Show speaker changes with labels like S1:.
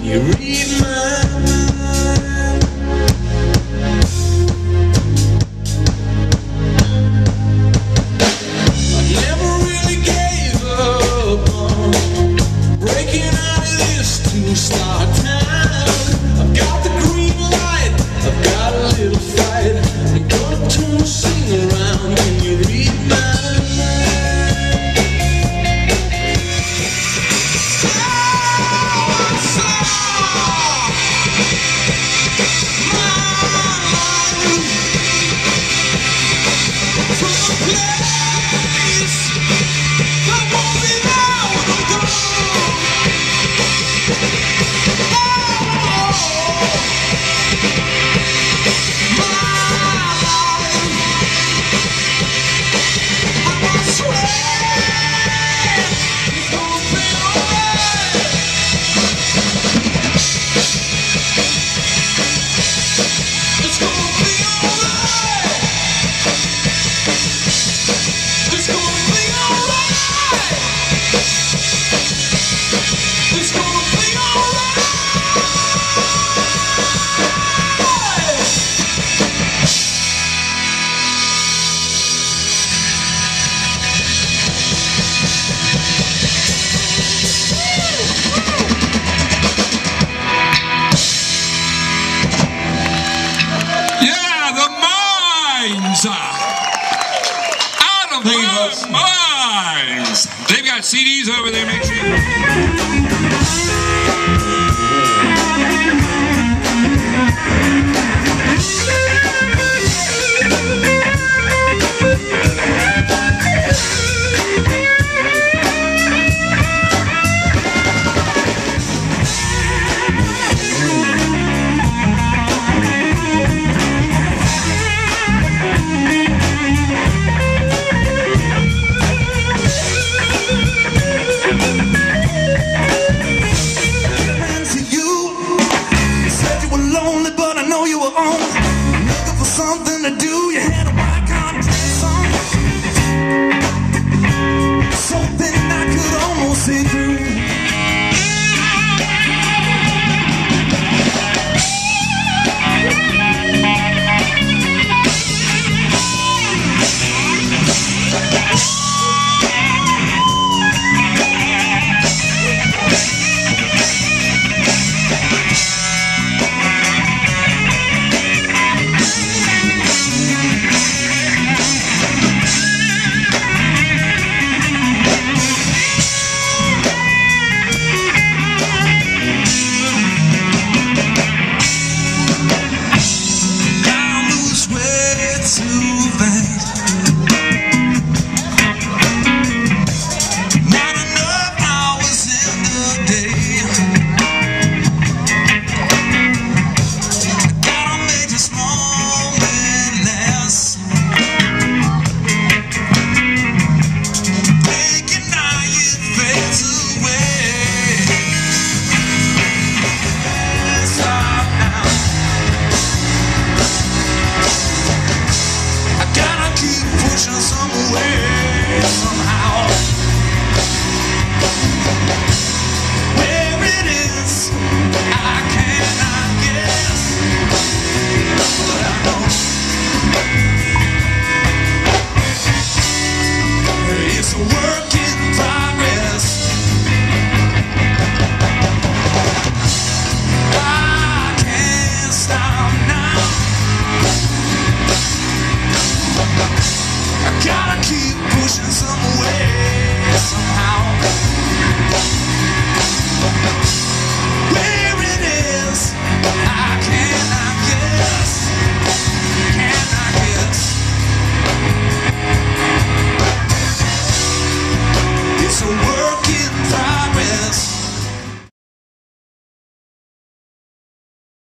S1: you read my mind? I never really gave up on breaking out of this two-star town. I've got the green light, I've got a little fight. I'm gonna turn the sing around. Can you read my mind?
S2: Out of our minds. They've got CDs over there, make sure.